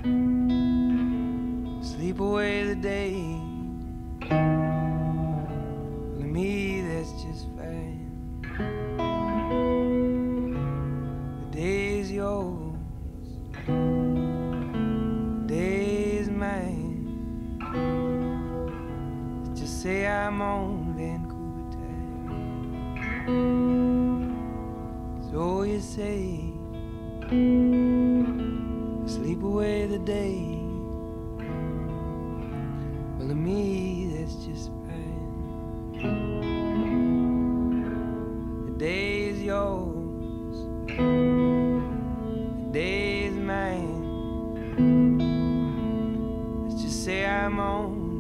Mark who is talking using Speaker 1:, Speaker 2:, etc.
Speaker 1: Sleep away the day. To me, that's just fine. The day's yours, the day's mine. Let's just say I'm on Vancouver time. So you say, sleep away the day. Well, to me, that's just fine. The day's yours, the day's mine. Let's just say I'm on